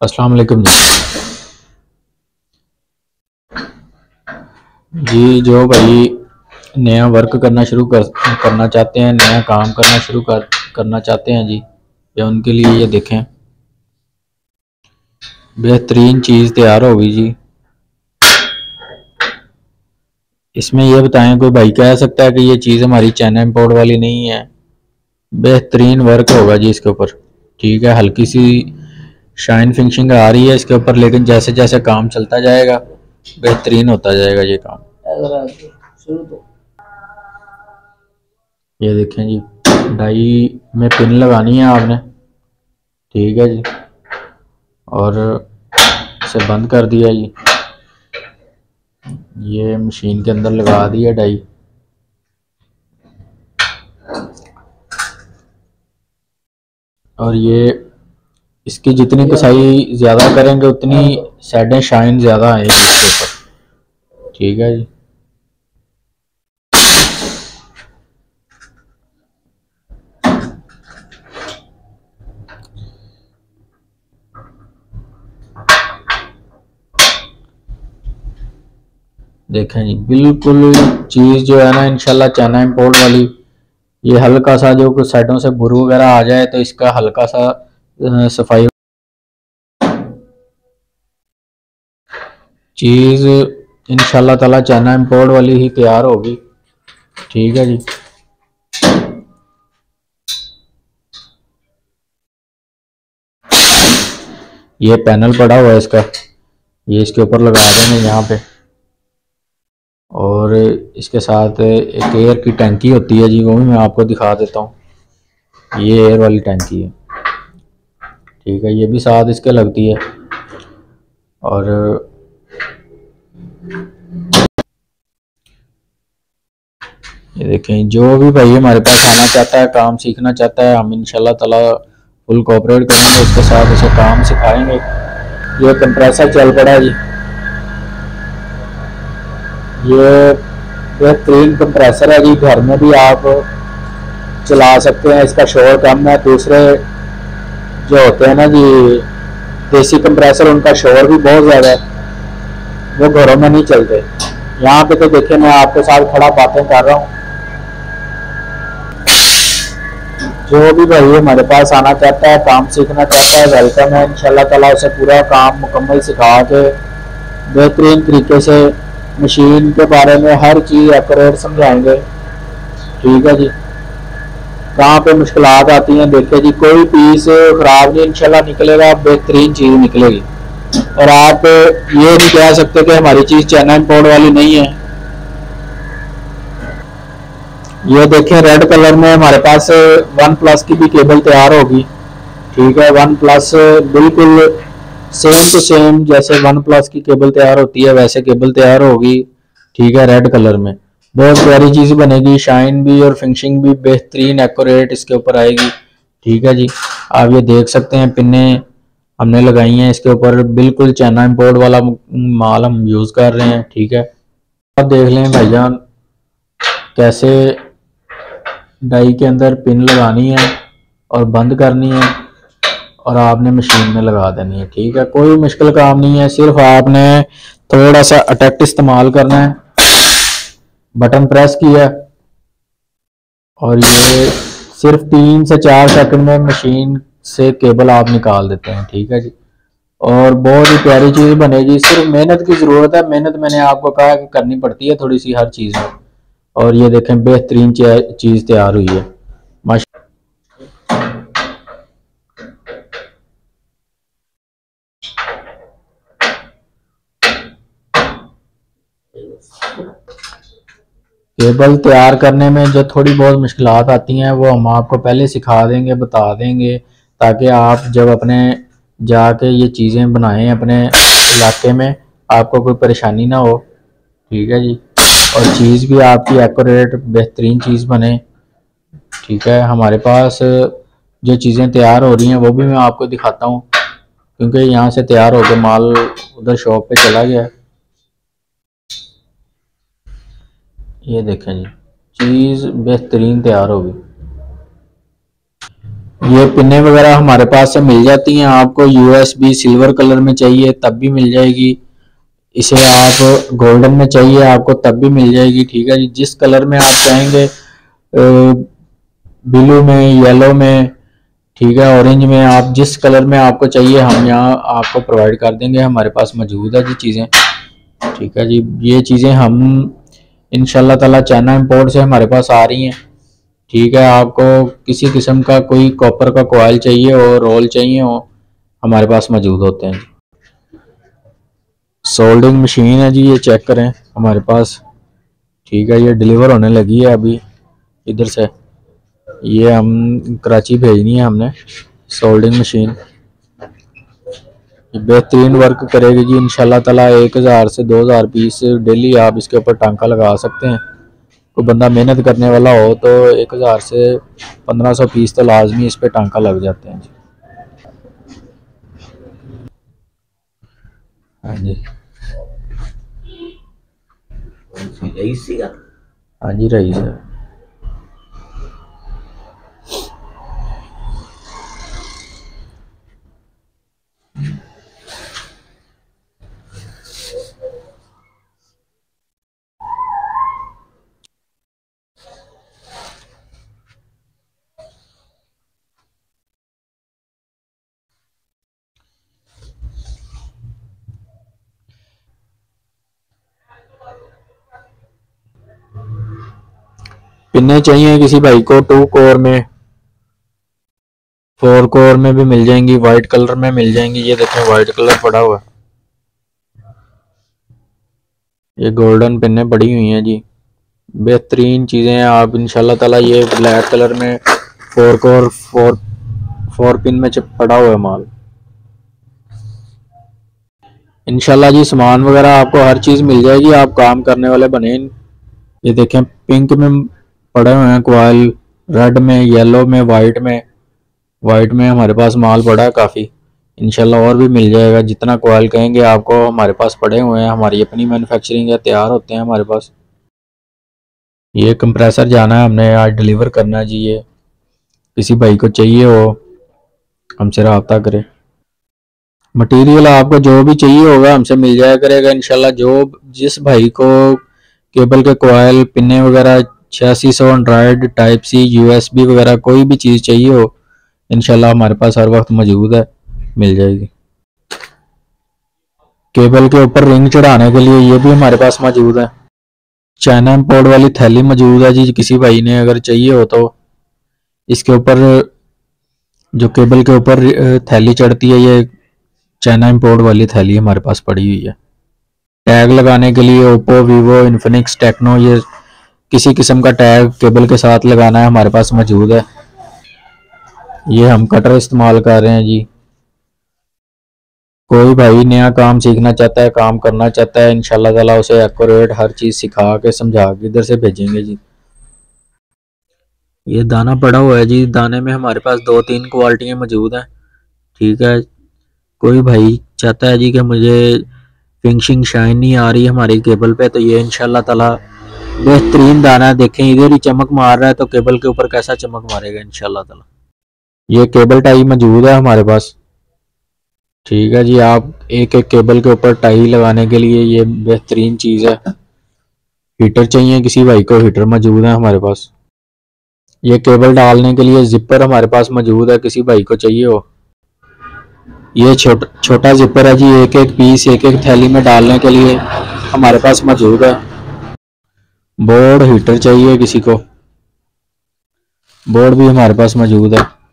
अस्सलाम वालेकुम जी। जो भाई नया वर्क करना चाहते हैं, नया काम करना चाहते हैं जी, या उनके लिए ये देखें बेहतरीन चीज़ तैयार होगी जी। इसमें ये बताएं, कोई भाई कह सकता है कि ये चीज़ हमारी चाइना इंपोर्ट वाली नहीं है। बेहतरीन वर्क होगा जी इसके ऊपर। ठीक है, हल्की सी शाइन फिनिशिंग आ रही है इसके ऊपर, लेकिन जैसे जैसे काम चलता जाएगा बेहतरीन होता जाएगा ये काम। ये देखें जी, डाई में पिन लगानी है आपने। ठीक है जी, और इसे बंद कर दिया जी। ये मशीन के अंदर लगा दी है डाई। और ये इसकी जितनी कसाई ज़्यादा करेंगे उतनी शेडें शाइन ज़्यादा आएंगी इसके ऊपर। ठीक है जी। देखें जी, बिल्कुल चीज़ जो है ना इंशाल्लाह चाइना इंपोर्ट वाली। ये हल्का सा जो कुछ साइडों से बुरू वगैरह आ जाए तो इसका हल्का सा सफाई चीज़ इंशाल्लाह ताला चाइना इंपोर्ट वाली ही तैयार होगी। ठीक है जी। ये पैनल पड़ा हुआ है इसका, ये इसके ऊपर लगा देंगे यहाँ पे। और इसके साथ एक एयर की टंकी होती है जी, वो भी मैं आपको दिखा देता हूँ। ये एयर वाली टंकी है। ठीक है, ये भी साथ इसके लगती है। और ये देखें, जो भी भाई हमारे पास आना चाहता है, काम सीखना चाहता है, हम इंशाल्लाह ताला फुल कोऑपरेट करेंगे उसके साथ, उसे काम सिखाएंगे। ये कंप्रेसर चल पड़ा है जी। ये बेहतरीन कंप्रेसर है जी, घर में भी आप चला सकते हैं। इसका शोर कम है। दूसरे जो होते हैं ना जी देसी कंप्रेसर, उनका शोर भी बहुत ज़्यादा है, वो घरों में नहीं चलते। यहाँ पे तो देखिए, मैं आपके साथ खड़ा बातें कर रहा हूँ। जो भी भाई हमारे पास आना चाहता है, काम सीखना चाहता है, वेलकम है। इंशाल्लाह ताला उसे पूरा काम मुकम्मल सिखा के बेहतरीन तरीके से मशीन के बारे में हर चीज़ एक्यूरेट समझाएंगे। ठीक है जी। कहाँ पे मुश्किलात आती हैं, देखिए जी, कोई पीस ख़राब नहीं इंशाल्लाह निकलेगा, बेहतरीन चीज़ निकलेगी। और आप ये नहीं कह सकते कि हमारी चीज़ चाइना इंपोर्ट वाली नहीं है। ये देखें, रेड कलर में हमारे पास वन प्लस की भी केबल तैयार होगी। ठीक है, वन प्लस बिल्कुल सेम टू सेम जैसे वन प्लस की केबल तैयार होती है वैसे केबल तैयार होगी। ठीक है, रेड कलर में बहुत प्यारी चीज़ बनेगी, शाइन भी और फिनिशिंग भी बेहतरीन एक्यूरेट इसके ऊपर आएगी। ठीक है जी, आप ये देख सकते हैं, पिने हमने लगाई हैं इसके ऊपर, बिल्कुल चाइना इंपोर्ट वाला माल हम यूज़ कर रहे हैं। ठीक है, आप देख लें भाईजान कैसे डाई के अंदर पिन लगानी है और बंद करनी है, और आपने मशीन में लगा देनी है। ठीक है, कोई मुश्किल काम नहीं है, सिर्फ आपने थोड़ा सा अटैक्ट इस्तेमाल करना है, बटन प्रेस किया, और ये सिर्फ 3 से 4 सेकंड में मशीन से केबल आप निकाल देते हैं। ठीक है जी, और बहुत ही प्यारी चीज़ बनेगी। सिर्फ मेहनत की ज़रूरत है, मेहनत मैंने आपको कहा कि करनी पड़ती है थोड़ी सी हर चीज़ में। और ये देखें, बेहतरीन चीज़ तैयार हुई है माशा। केबल तैयार करने में जो थोड़ी बहुत मुश्किलात आती हैं वो हम आपको पहले सिखा देंगे, बता देंगे, ताकि आप जब अपने जाके ये चीज़ें बनाएं अपने इलाके में, आपको कोई परेशानी ना हो। ठीक है जी, और चीज़ भी आपकी एक्यूरेट बेहतरीन चीज़ बने। ठीक है, हमारे पास जो चीज़ें तैयार हो रही हैं वो भी मैं आपको दिखाता हूँ, क्योंकि यहाँ से तैयार होकर माल उधर शॉप पे चला गया। ये देखें जी, चीज़ बेहतरीन तैयार होगी। ये पिने वगैरह हमारे पास से मिल जाती हैं। आपको यूएसबी सिल्वर कलर में चाहिए तब भी मिल जाएगी, इसे आप गोल्डन में चाहिए आपको तब भी मिल जाएगी। ठीक है जी, जिस कलर में आप चाहेंगे, ब्लू में, येलो में, ठीक है, ऑरेंज में, आप जिस कलर में आपको चाहिए हम यहाँ आपको प्रोवाइड कर देंगे। हमारे पास मौजूद है जी चीज़ें। ठीक है जी, ये चीज़ें हम इंशाल्लाह ताला चाइना इंपोर्ट से हमारे पास आ रही हैं। ठीक है, आपको किसी किस्म का कोई कॉपर का कॉइल चाहिए और रोल चाहिए हो, हमारे पास मौजूद होते हैं। सोल्डिंग मशीन है जी, ये चेक करें हमारे पास। ठीक है, ये डिलीवर होने लगी है अभी इधर से, ये हम कराची भेजनी है हमने। सोल्डिंग मशीन बेहतरीन वर्क करेगी जी इंशाल्लाह ताला। 1000 से 2000 पीस डेली आप इसके ऊपर टांका लगा सकते हैं। कोई बंदा मेहनत करने वाला हो तो 1000 से 1500 पीस तो लाजमी इस पे टांका लग जाते हैं जी। हाँ जी, हाँ जी रईस है। पिन्ने चाहिए किसी भाई को 2 कोर में, 4 कोर में भी मिल जाएंगी, वाइट कलर में मिल जाएंगी। ये देखें वाइट कलर पड़ा हुआ है, ये गोल्डन पिन्ने पड़ी हुई हैं जी। बेहतरीन चीज़ें हैं। आप इंशाल्लाह ताला ये ब्लैक कलर में 4 कोर 4 पिन में पड़ा हुआ है माल। इंशाल्लाह जी सामान वगैरह आपको हर चीज़ मिल जाएगी, आप काम करने वाले बने। ये देखें पिंक में पड़े हुए हैं कॉइल, रेड में, येलो में, वाइट में हमारे पास माल पड़ा है काफ़ी। इंशाल्लाह और भी मिल जाएगा, जितना कॉइल कहेंगे आपको हमारे पास पड़े हुए हैं। हमारी अपनी मैन्युफैक्चरिंग है, तैयार होते हैं हमारे पास। ये कंप्रेसर जाना है हमने आज डिलीवर करना है जी। ये किसी भाई को चाहिए हो हमसे रब्ता करे। मटेरियल आपको जो भी चाहिए होगा हमसे मिल जाया करेगा इंशाल्लाह। जो जिस भाई को केबल के कॉइल, पिने वगैरह, 8600 एंड्रॉयड, टाइप सी, यूएसबी वगैरह कोई भी चीज़ चाहिए हो इंशाल्लाह हमारे पास हर वक्त मौजूद है, मिल जाएगी। केबल के ऊपर रिंग चढ़ाने के लिए ये भी हमारे पास मौजूद है। चाइना इंपोर्ट वाली थैली मौजूद है जी, किसी भाई ने अगर चाहिए हो तो। इसके ऊपर जो केबल के ऊपर थैली चढ़ती है, ये चाइना इंपोर्ट वाली थैली हमारे पास पड़ी हुई है। टैग लगाने के लिए ओप्पो, वीवो, इन्फिनिक्स, टेक्नो, ये किसी किस्म का टैग केबल के साथ लगाना है हमारे पास मौजूद है। ये हम कटर इस्तेमाल कर रहे हैं जी। कोई भाई नया काम सीखना चाहता है, काम करना चाहता है, इंशाल्लाह ताला उसे एक्यूरेट हर चीज़ सिखा के समझा के इधर से भेजेंगे जी। ये दाना पड़ा हुआ है जी, दाने में हमारे पास 2-3 क्वालिटियाँ मौजूद हैं। ठीक है, कोई भाई चाहता है जी कि मुझे फिनिशिंग शाइन नहीं आ रही हमारी केबल पे, तो ये इंशाल्लाह ताला बेहतरीन दाना है। देखें इधर ही चमक मार रहा है तो केबल के ऊपर कैसा चमक मारेगा इंशाल्लाह ताला। ये केबल टाई मौजूद है हमारे पास। ठीक है जी, आप एक एक केबल के ऊपर टाई लगाने के लिए ये बेहतरीन चीज़ है। हीटर चाहिए किसी भाई को, हीटर मौजूद है हमारे पास। ये केबल डालने के लिए जिपर हमारे पास मौजूद है, किसी भाई को चाहिए हो। ये छोटा जिपर है जी, एक एक पीस एक एक थैली में डालने के लिए हमारे पास मौजूद है। बोर्ड हीटर चाहिए किसी को, बोर्ड भी हमारे पास मौजूद है।